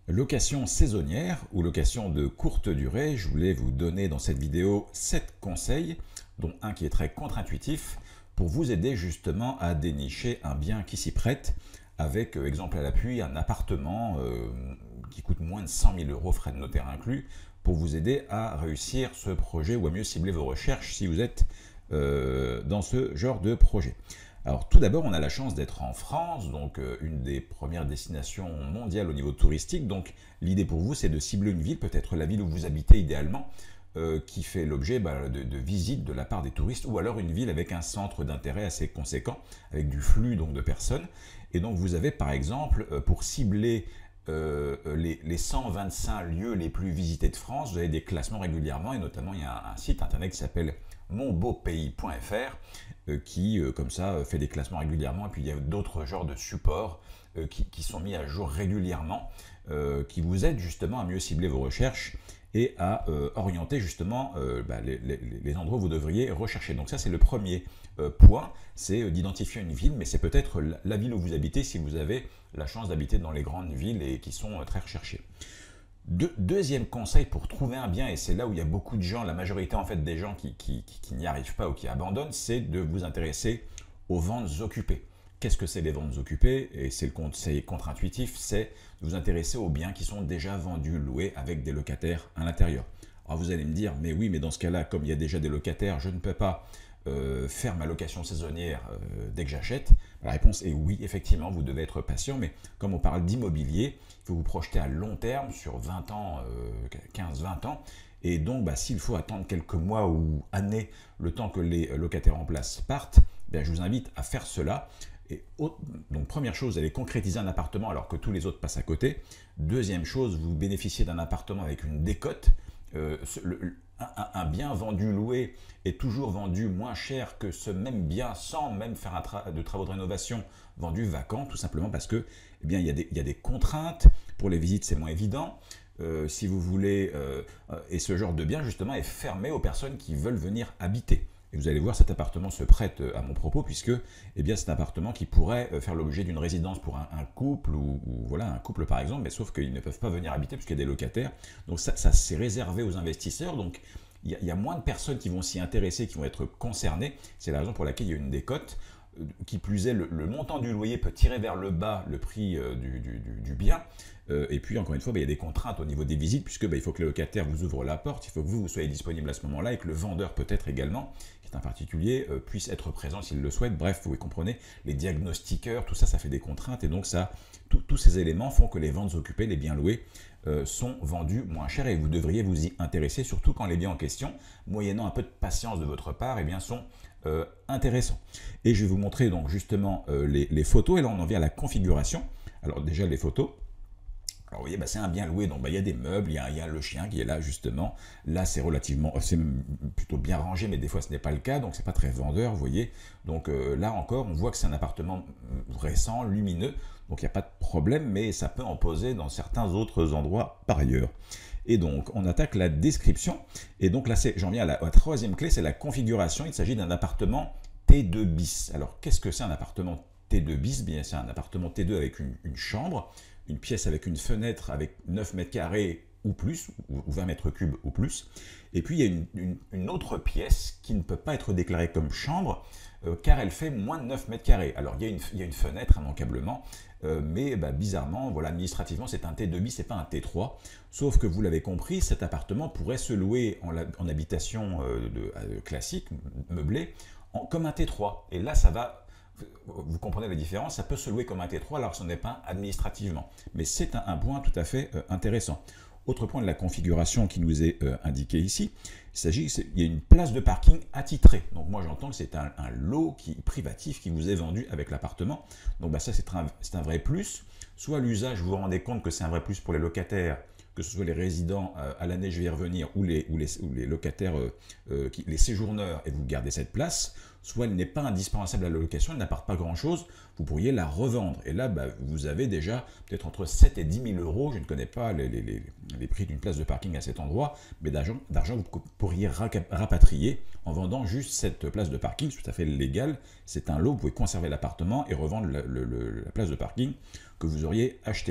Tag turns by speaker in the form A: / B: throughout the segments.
A: Location saisonnière ou location de courte durée, je voulais vous donner dans cette vidéo 7 conseils, dont un qui est très contre-intuitif, pour vous aider justement à dénicher un bien qui s'y prête, avec exemple à l'appui un appartement qui coûte moins de 100 000 euros, frais de notaire inclus, pour vous aider à réussir ce projet ou à mieux cibler vos recherches si vous êtes dans ce genre de projet. Alors tout d'abord, on a la chance d'être en France, donc une des premières destinations mondiales au niveau touristique. Donc l'idée pour vous, c'est de cibler une ville, peut-être la ville où vous habitez idéalement, qui fait l'objet de visites de la part des touristes, ou alors une ville avec un centre d'intérêt assez conséquent, avec du flux donc de personnes. Et donc vous avez par exemple, pour cibler les 125 lieux les plus visités de France, vous avez des classements régulièrement, et notamment il y a un site internet qui s'appelle monbeaupays.fr qui, comme ça, fait des classements régulièrement. Et puis il y a d'autres genres de supports qui sont mis à jour régulièrement, qui vous aident justement à mieux cibler vos recherches et à orienter justement les endroits où vous devriez rechercher. Donc ça, c'est le premier point, c'est d'identifier une ville, mais c'est peut-être la ville où vous habitez si vous avez la chance d'habiter dans les grandes villes et qui sont très recherchées. Deuxième conseil pour trouver un bien, et c'est là où il y a beaucoup de gens, la majorité en fait des gens qui n'y arrivent pas ou qui abandonnent, c'est de vous intéresser aux ventes occupées. Qu'est-ce que c'est les ventes occupées? Et c'est le conseil contre-intuitif, c'est de vous intéresser aux biens qui sont déjà vendus, loués avec des locataires à l'intérieur. Alors vous allez me dire, mais oui, mais dans ce cas-là, comme il y a déjà des locataires, je ne peux pas faire ma location saisonnière dès que j'achète. La réponse est oui, effectivement, vous devez être patient, mais comme on parle d'immobilier, il faut vous projeter à long terme, sur 20 ans, 15-20 ans, et donc s'il faut attendre quelques mois ou années, le temps que les locataires en place partent, je vous invite à faire cela. Et donc première chose, vous allez concrétiser un appartement alors que tous les autres passent à côté. Deuxième chose, vous bénéficiez d'un appartement avec une décote. Un bien vendu loué est toujours vendu moins cher que ce même bien sans même faire de travaux de rénovation vendu vacant, tout simplement parce que il y a des contraintes. Pour les visites, c'est moins évident. Si vous voulez, et ce genre de bien justement est fermé aux personnes qui veulent venir habiter. Et vous allez voir, cet appartement se prête à mon propos, puisque c'est un appartement qui pourrait faire l'objet d'une résidence pour un couple, ou voilà, un couple par exemple, mais sauf qu'ils ne peuvent pas venir habiter puisqu'il y a des locataires. Donc ça c'est réservé aux investisseurs, donc il y a moins de personnes qui vont s'y intéresser, qui vont être concernées. C'est la raison pour laquelle il y a une décote. Qui plus est, le montant du loyer peut tirer vers le bas le prix du bien. Et puis, encore une fois, il y a des contraintes au niveau des visites, puisque il faut que les locataires vous ouvrent la porte, il faut que vous soyez disponible à ce moment-là, et que le vendeur peut-être également, qui est un particulier, puisse être présent s'il le souhaite. Bref, vous comprenez, les diagnostiqueurs, tout ça, ça fait des contraintes, et donc tous ces éléments font que les ventes occupées, les biens loués, sont vendus moins cher, et vous devriez vous y intéresser, surtout quand les biens en question, moyennant un peu de patience de votre part, sont intéressants. Et je vais vous montrer donc justement les photos, et là on en vient à la configuration. Alors déjà les photos. Alors vous voyez, c'est un bien loué, donc il y a des meubles, il y a le chien qui est là justement. Là c'est plutôt bien rangé, mais des fois ce n'est pas le cas, donc c'est pas très vendeur, vous voyez. Donc là encore, on voit que c'est un appartement récent, lumineux, donc il n'y a pas de problème, mais ça peut en poser dans certains autres endroits par ailleurs. Et donc on attaque la description, et donc là j'en viens à la troisième clé, c'est la configuration. Il s'agit d'un appartement T2 bis. Alors qu'est-ce que c'est un appartement T2 bis? Bien, c'est un appartement T2 avec une chambre, une pièce avec une fenêtre avec 9 mètres carrés ou plus, ou 20 mètres cubes ou plus. Et puis il y a une autre pièce qui ne peut pas être déclarée comme chambre, car elle fait moins de 9 mètres carrés. Alors il y a une fenêtre immanquablement, mais bizarrement, voilà, administrativement c'est un T2 bis, c'est pas un T3. Sauf que vous l'avez compris, cet appartement pourrait se louer en habitation classique, meublée, comme un T3. Et là ça va... Vous comprenez la différence, ça peut se louer comme un T3 alors que ce n'est pas administrativement. Mais c'est un point tout à fait intéressant. Autre point de la configuration qui nous est indiqué ici, il y a une place de parking attitrée. Donc moi j'entends que c'est un lot privatif qui vous est vendu avec l'appartement. Donc ça c'est un vrai plus. Soit l'usage, vous vous rendez compte que c'est un vrai plus pour les locataires, que ce soit les résidents à l'année, je vais y revenir, ou les locataires, les séjourneurs, et vous gardez cette place, soit elle n'est pas indispensable à la location, elle n'apporte pas grand-chose, vous pourriez la revendre. Et là, vous avez déjà peut-être entre 7 et 10 000 euros, je ne connais pas les prix d'une place de parking à cet endroit, mais d'argent que vous pourriez rapatrier en vendant juste cette place de parking, c'est tout à fait légal, c'est un lot, vous pouvez conserver l'appartement et revendre la place de parking que vous auriez acheté.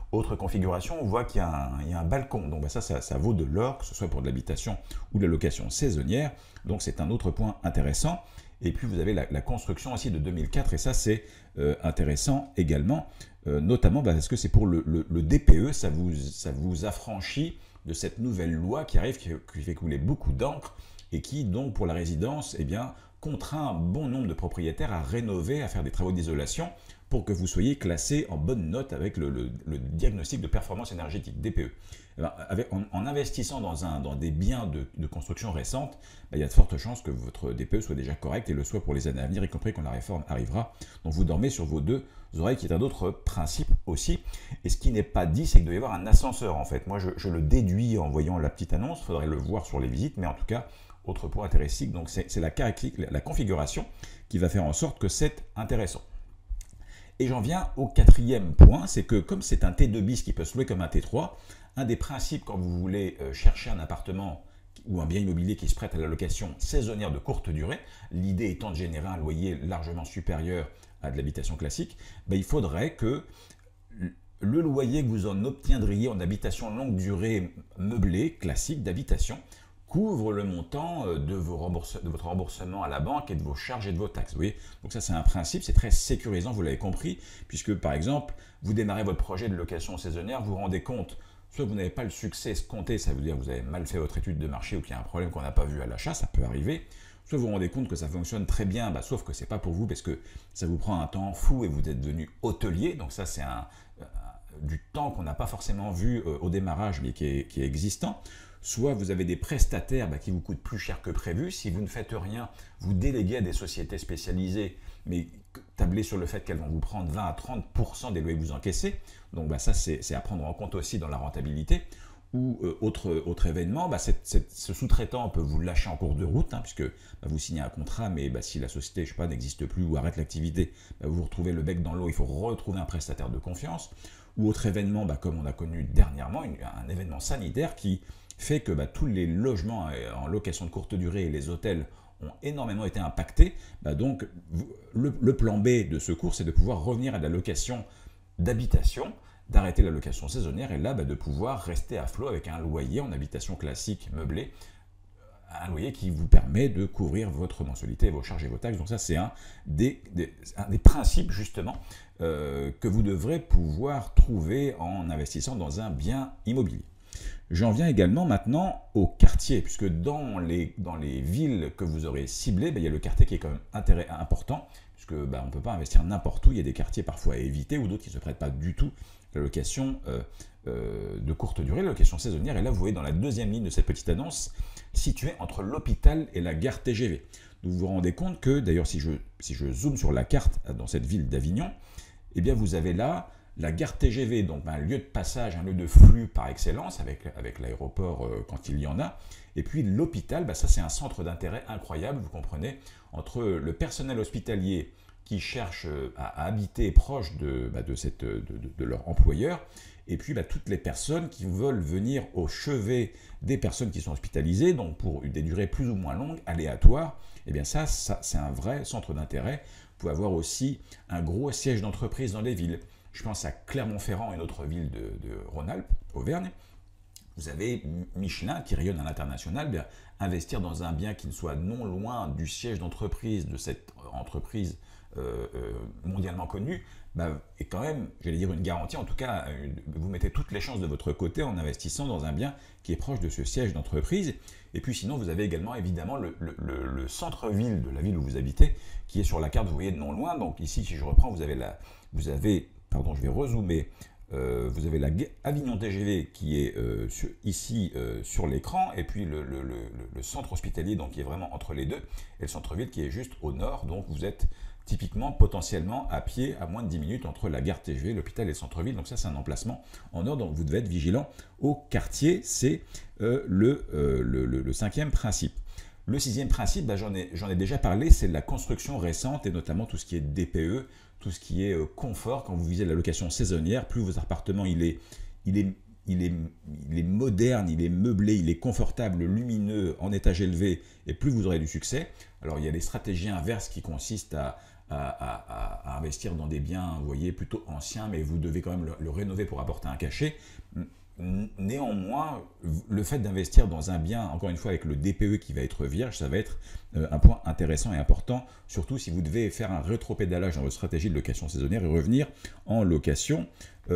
A: Autre configuration, on voit qu'il y a un balcon. Donc ça vaut de l'or, que ce soit pour de l'habitation ou de la location saisonnière. Donc c'est un autre point intéressant. Et puis vous avez la construction aussi de 2004, et ça c'est intéressant également, notamment parce que c'est pour le DPE, ça vous affranchit de cette nouvelle loi qui arrive, qui fait couler beaucoup d'encre, et qui donc pour la résidence, eh bien, contraint un bon nombre de propriétaires à rénover, à faire des travaux d'isolation, pour que vous soyez classé en bonne note avec le diagnostic de performance énergétique, DPE. En investissant dans des biens de construction récente, il y a de fortes chances que votre DPE soit déjà correct et le soit pour les années à venir, y compris quand la réforme arrivera. Donc vous dormez sur vos deux oreilles, qui est un autre principe aussi. Et ce qui n'est pas dit, c'est qu'il doit y avoir un ascenseur en fait. Moi je le déduis en voyant la petite annonce, il faudrait le voir sur les visites, mais en tout cas, autre point intéressant, donc c'est la configuration qui va faire en sorte que c'est intéressant. Et j'en viens au quatrième point, c'est que comme c'est un T2 bis qui peut se louer comme un T3, un des principes quand vous voulez chercher un appartement ou un bien immobilier qui se prête à la location saisonnière de courte durée, l'idée étant de générer un loyer largement supérieur à de l'habitation classique, il faudrait que le loyer que vous en obtiendriez en habitation longue durée meublée, classique d'habitation, couvre le montant de votre remboursement à la banque et de vos charges et de vos taxes. Vous voyez, donc ça c'est un principe, c'est très sécurisant, vous l'avez compris, puisque par exemple, vous démarrez votre projet de location saisonnière, vous vous rendez compte, soit vous n'avez pas le succès escompté, ça veut dire que vous avez mal fait votre étude de marché ou qu'il y a un problème qu'on n'a pas vu à l'achat, ça peut arriver, soit vous vous rendez compte que ça fonctionne très bien, sauf que c'est pas pour vous parce que ça vous prend un temps fou et vous êtes devenu hôtelier, donc ça c'est du temps qu'on n'a pas forcément vu au démarrage mais qui est existant. Soit vous avez des prestataires qui vous coûtent plus cher que prévu. Si vous ne faites rien, vous déléguez à des sociétés spécialisées, mais tablez sur le fait qu'elles vont vous prendre 20 à 30% des loyers que vous encaissez. Donc ça, c'est à prendre en compte aussi dans la rentabilité. Ou autre événement, ce sous-traitant peut vous lâcher en cours de route, puisque vous signez un contrat, mais si la société, je sais pas, n'existe plus ou arrête l'activité, vous vous retrouvez le bec dans l'eau, il faut retrouver un prestataire de confiance. Ou autre événement, comme on a connu dernièrement, un événement sanitaire qui fait que tous les logements en location de courte durée et les hôtels ont énormément été impactés. Donc le plan B de secours, c'est de pouvoir revenir à la location d'habitation, d'arrêter la location saisonnière et là de pouvoir rester à flot avec un loyer en habitation classique meublée, un loyer qui vous permet de couvrir votre mensualité, vos charges et vos taxes. Donc ça c'est un des principes justement que vous devrez pouvoir trouver en investissant dans un bien immobilier. J'en viens également maintenant au quartier, puisque dans les villes que vous aurez ciblées, il y a le quartier qui est quand même important, puisque on ne peut pas investir n'importe où, il y a des quartiers parfois à éviter, ou d'autres qui ne se prêtent pas du tout à la location de courte durée, la location saisonnière. Et là, vous voyez dans la deuxième ligne de cette petite annonce, située entre l'hôpital et la gare TGV. Donc vous vous rendez compte que, d'ailleurs, si je zoome sur la carte dans cette ville d'Avignon, eh bien vous avez là la gare TGV, donc un lieu de passage, un lieu de flux par excellence, avec l'aéroport quand il y en a. Et puis l'hôpital, ça c'est un centre d'intérêt incroyable, vous comprenez, entre le personnel hospitalier qui cherche à habiter proche de leur employeur, et puis toutes les personnes qui veulent venir au chevet des personnes qui sont hospitalisées, donc pour des durées plus ou moins longues, aléatoires. Et bien ça c'est un vrai centre d'intérêt. Vous pouvez avoir aussi un gros siège d'entreprise dans les villes. Je pense à Clermont-Ferrand, une autre ville de Rhône-Alpes, Auvergne. Vous avez Michelin qui rayonne à l'international. Investir dans un bien qui ne soit non loin du siège d'entreprise de cette entreprise mondialement connue est quand même, j'allais dire, une garantie. En tout cas, vous mettez toutes les chances de votre côté en investissant dans un bien qui est proche de ce siège d'entreprise. Et puis sinon, vous avez également évidemment le centre-ville de la ville où vous habitez, qui est sur la carte, vous voyez, de non loin. Donc ici, si je reprends, vous avez pardon, je vais rezoomer. Vous avez la Avignon TGV qui est ici sur l'écran, et puis le centre hospitalier donc, qui est vraiment entre les deux, et le centre-ville qui est juste au nord. Donc vous êtes typiquement, potentiellement, à pied à moins de 10 minutes entre la gare TGV, l'hôpital et le centre-ville. Donc ça, c'est un emplacement en or, donc vous devez être vigilant au quartier. C'est le cinquième principe. Le sixième principe, j'en ai déjà parlé, c'est la construction récente et notamment tout ce qui est DPE, tout ce qui est confort. Quand vous visez la location saisonnière, plus votre appartement il est moderne, il est meublé, il est confortable, lumineux, en étage élevé, et plus vous aurez du succès. Alors il y a des stratégies inverses qui consistent à investir dans des biens, vous voyez, plutôt anciens, mais vous devez quand même le rénover pour apporter un cachet. Néanmoins, le fait d'investir dans un bien, encore une fois avec le DPE qui va être vierge, ça va être un point intéressant et important, surtout si vous devez faire un rétropédalage dans votre stratégie de location saisonnière et revenir en location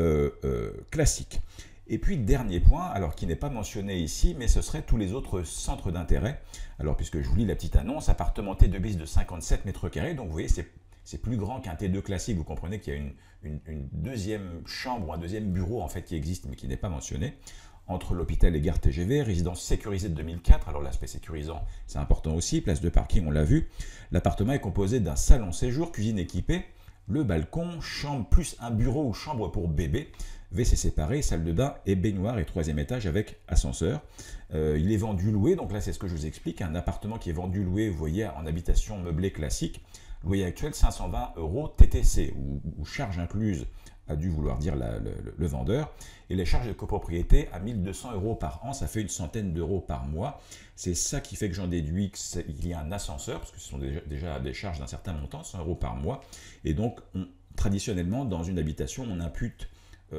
A: classique. Et puis, dernier point, alors qui n'est pas mentionné ici, mais ce serait tous les autres centres d'intérêt. Alors, puisque je vous lis la petite annonce, appartement T2 bis de 57 mètres carrés, donc vous voyez, c'est plus grand qu'un T2 classique. Vous comprenez qu'il y a une deuxième chambre ou un deuxième bureau en fait qui existe, mais qui n'est pas mentionné. Entre l'hôpital et gare TGV, résidence sécurisée de 2004. Alors, l'aspect sécurisant, c'est important aussi. Place de parking, on l'a vu. L'appartement est composé d'un salon séjour, cuisine équipée, le balcon, chambre plus un bureau ou chambre pour bébé. WC séparé, salle de bain et baignoire et 3e étage avec ascenseur. Il est vendu loué, donc là c'est ce que je vous explique, un appartement qui est vendu loué, vous voyez, en habitation meublée classique. Loyer actuel 520 € TTC, ou charge incluse, a dû vouloir dire le vendeur. Et les charges de copropriété à 1 200 € par an, ça fait une centaine d'euros par mois. C'est ça qui fait que j'en déduis qu'il y a un ascenseur, parce que ce sont déjà des charges d'un certain montant, 100 € par mois. Et donc, traditionnellement, dans une habitation, on impute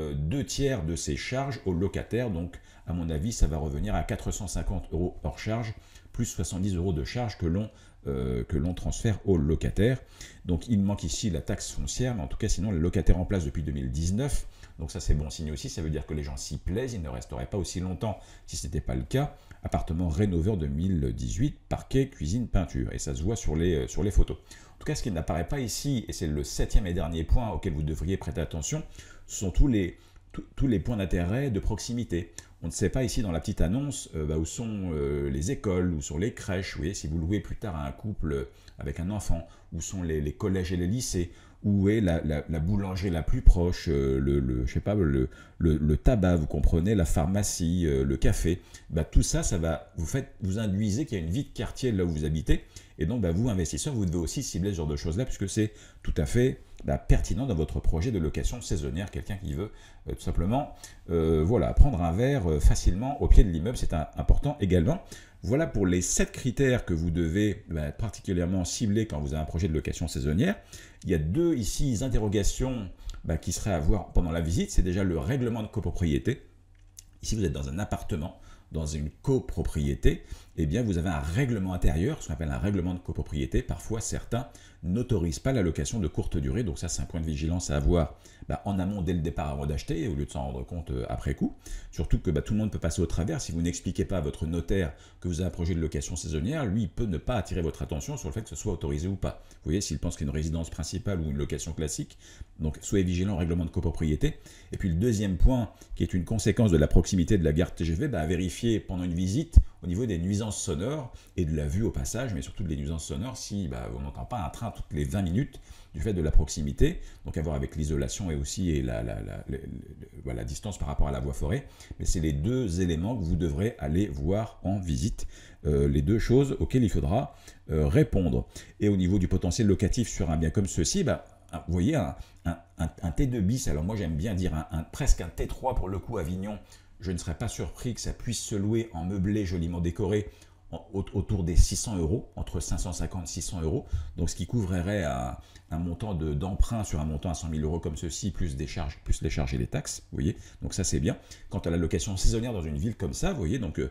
A: 2/3 de ces charges au locataire, donc à mon avis ça va revenir à 450 € hors charge, plus 70 € de charge que l'on transfère au locataire. Donc il manque ici la taxe foncière, mais en tout cas sinon les locataires en place depuis 2019, donc ça c'est bon signe aussi, ça veut dire que les gens s'y plaisent, ils ne resteraient pas aussi longtemps si ce n'était pas le cas. Appartement rénové en 2018, parquet, cuisine, peinture, et ça se voit sur les photos. En tout cas, ce qui n'apparaît pas ici, et c'est le 7e et dernier point auquel vous devriez prêter attention, ce sont tous les points d'intérêt de proximité. On ne sait pas ici dans la petite annonce où sont les écoles, où sont les crèches, vous voyez, si vous louez plus tard à un couple avec un enfant, où sont les collèges et les lycées, où est la boulangerie la plus proche, je sais pas, le tabac, vous comprenez, la pharmacie, le café. Tout ça, vous induisez qu'il y a une vie de quartier là où vous habitez. Et donc, vous, investisseurs, vous devez aussi cibler ce genre de choses-là, puisque c'est tout à fait pertinent dans votre projet de location saisonnière. Quelqu'un qui veut tout simplement prendre un verre facilement au pied de l'immeuble, c'est important également. Voilà pour les 7 critères que vous devez particulièrement cibler quand vous avez un projet de location saisonnière. Il y a 2 ici interrogations qui seraient à voir pendant la visite. C'est déjà le règlement de copropriété. Ici, vous êtes dans un appartement, dans une copropriété, eh bien vous avez un règlement intérieur, ce qu'on appelle un règlement de copropriété. Parfois, certains n'autorisent pas la location de courte durée, donc ça c'est un point de vigilance à avoir en amont dès le départ avant d'acheter, au lieu de s'en rendre compte après coup. Surtout que tout le monde peut passer au travers. Si vous n'expliquez pas à votre notaire que vous avez un projet de location saisonnière, lui il peut ne pas attirer votre attention sur le fait que ce soit autorisé ou pas. Vous voyez, s'il pense qu'il y a une résidence principale ou une location classique, donc soyez vigilant au règlement de copropriété. Et puis le deuxième point, qui est une conséquence de la proximité de la gare TGV, à vérifier pendant une visite au niveau des nuisances sonores et de la vue au passage, mais surtout des nuisances sonores si on n'entend pas un train toutes les 20 minutes du fait de la proximité, donc à voir avec l'isolation et aussi la distance par rapport à la voie forêt. Mais c'est les 2 éléments que vous devrez aller voir en visite, les 2 choses auxquelles il faudra répondre. Et au niveau du potentiel locatif sur un bien comme ceci, vous voyez un T2 bis, alors moi j'aime bien dire presque un T3 pour le coup Avignon. Je ne serais pas surpris que ça puisse se louer en meublé joliment décoré autour des 600 €, entre 550 et 600 €. Donc ce qui couvrirait un montant d'emprunt sur un montant à 100 000 € comme ceci, plus les charges et les taxes. Vous voyez, donc ça c'est bien. Quant à la location saisonnière dans une ville comme ça, vous voyez, donc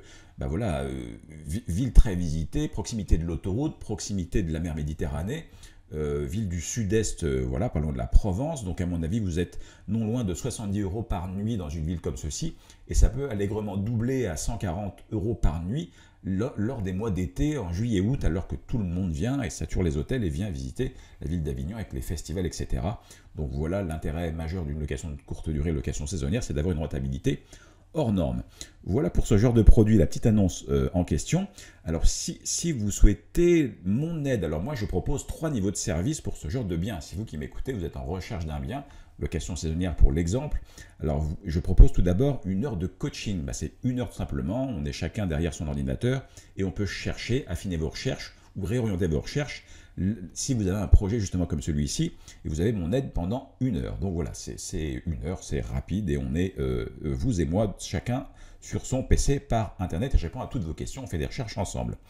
A: ville très visitée, proximité de l'autoroute, proximité de la mer Méditerranée. Ville du sud-est, pas loin de la Provence, donc à mon avis vous êtes non loin de 70 € par nuit dans une ville comme ceci, et ça peut allègrement doubler à 140 € par nuit lors des mois d'été, en juillet et août, alors que tout le monde vient et sature les hôtels et vient visiter la ville d'Avignon avec les festivals, etc. Donc voilà l'intérêt majeur d'une location de courte durée, location saisonnière, c'est d'avoir une rentabilité hors norme. Voilà pour ce genre de produit, la petite annonce en question. Alors si vous souhaitez mon aide, alors moi je propose 3 niveaux de service pour ce genre de bien. Si vous qui m'écoutez, vous êtes en recherche d'un bien, location saisonnière pour l'exemple, alors je propose tout d'abord 1 heure de coaching. C'est 1 heure tout simplement, on est chacun derrière son ordinateur et on peut chercher, affiner vos recherches ou réorienter vos recherches si vous avez un projet justement comme celui-ci, et vous avez mon aide pendant 1 heure. Donc voilà, c'est 1 heure, c'est rapide, et on est, vous et moi, chacun sur son PC par Internet, et je réponds à toutes vos questions, on fait des recherches ensemble.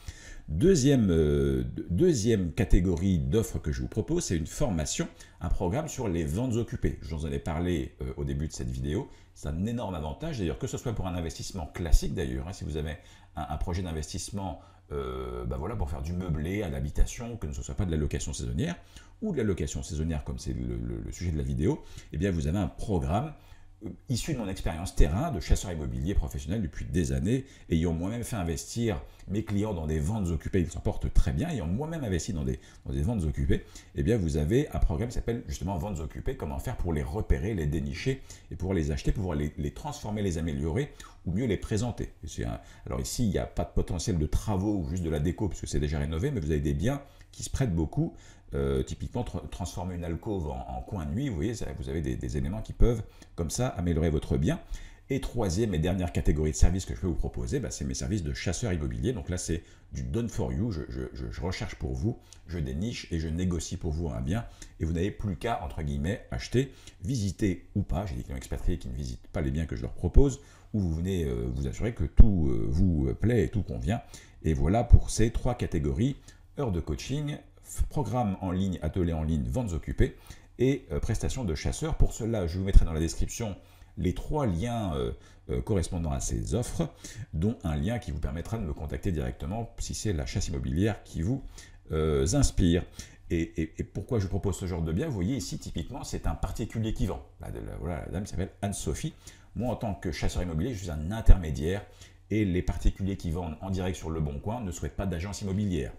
A: Deuxième catégorie d'offres que je vous propose, c'est une formation, un programme sur les ventes occupées. Je vous en ai parlé au début de cette vidéo. C'est un énorme avantage, d'ailleurs, que ce soit pour un investissement classique d'ailleurs, hein, si vous avez un projet d'investissement voilà, pour faire du meublé à l'habitation, que ce ne soit pas de la location saisonnière, ou de la location saisonnière comme c'est le sujet de la vidéo, eh bien vous avez un programme issu de mon expérience terrain de chasseur immobilier professionnel depuis des années, ayant moi-même fait investir mes clients dans des ventes occupées, ils s'en portent très bien, ayant moi-même investi dans des ventes occupées, eh bien vous avez un programme qui s'appelle justement ventes occupées, comment faire pour les repérer, les dénicher et pouvoir les acheter, pouvoir les transformer, les améliorer ou mieux les présenter. Alors ici, il n'y a pas de potentiel de travaux ou juste de la déco puisque c'est déjà rénové, mais vous avez des biens qui se prêtent beaucoup. Typiquement, transformer une alcôve en coin de nuit, vous voyez, vous avez des éléments qui peuvent, comme ça, améliorer votre bien. Et troisième et dernière catégorie de services que je peux vous proposer, c'est mes services de chasseur immobilier. Donc là, c'est du done for you, je recherche pour vous, je déniche et je négocie pour vous un bien. Et vous n'avez plus qu'à, entre guillemets, acheter, visiter ou pas. J'ai des clients expatriés qui ne visitent pas les biens que je leur propose, ou vous venez vous assurer que tout vous plaît et tout convient. Et voilà pour ces trois catégories, heures de coaching, programme en ligne, atelier en ligne, ventes occupées et prestations de chasseurs. Pour cela, je vous mettrai dans la description les trois liens correspondant à ces offres, dont un lien qui vous permettra de me contacter directement si c'est la chasse immobilière qui vous inspire. Et pourquoi je propose ce genre de bien? Vous voyez ici, typiquement, c'est un particulier qui vend. Voilà, la dame s'appelle Anne-Sophie. Moi, en tant que chasseur immobilier, je suis un intermédiaire et les particuliers qui vendent en direct sur Le Bon Coin ne souhaitent pas d'agence immobilière,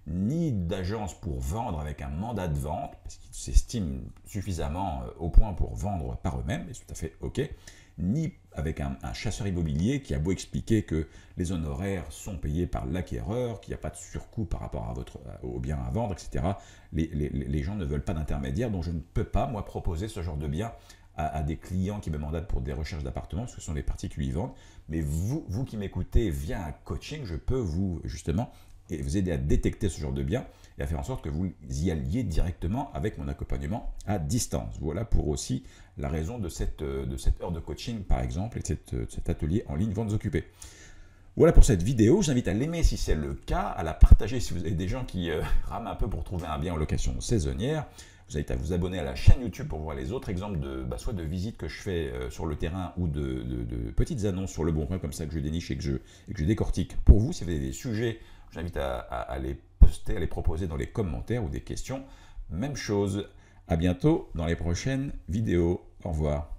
A: ni d'agence pour vendre avec un mandat de vente, parce qu'ils s'estiment suffisamment au point pour vendre par eux-mêmes, et c'est tout à fait OK, ni avec un chasseur immobilier qui a beau expliquer que les honoraires sont payés par l'acquéreur, qu'il n'y a pas de surcoût par rapport au bien à vendre, etc. Les gens ne veulent pas d'intermédiaire, donc je ne peux pas, moi, proposer ce genre de bien à des clients qui me mandatent pour des recherches d'appartements, parce que ce sont des particuliers ventes. Mais vous qui m'écoutez via un coaching, je peux vous, justement, et vous aider à détecter ce genre de bien et à faire en sorte que vous y alliez directement avec mon accompagnement à distance. Voilà pour aussi la raison de cette heure de coaching, par exemple, et de cet atelier en ligne ventes occupées. Voilà pour cette vidéo. Je vous invite à l'aimer si c'est le cas, à la partager si vous avez des gens qui rament un peu pour trouver un bien en location saisonnière. Je vous invite à vous abonner à la chaîne YouTube pour voir les autres exemples soit de visites que je fais sur le terrain ou de petites annonces sur Le Bon Coin comme ça que je déniche et que je décortique pour vous. Si vous avez des sujets, j'invite à les poster, à les proposer dans les commentaires ou des questions. Même chose. À bientôt dans les prochaines vidéos. Au revoir.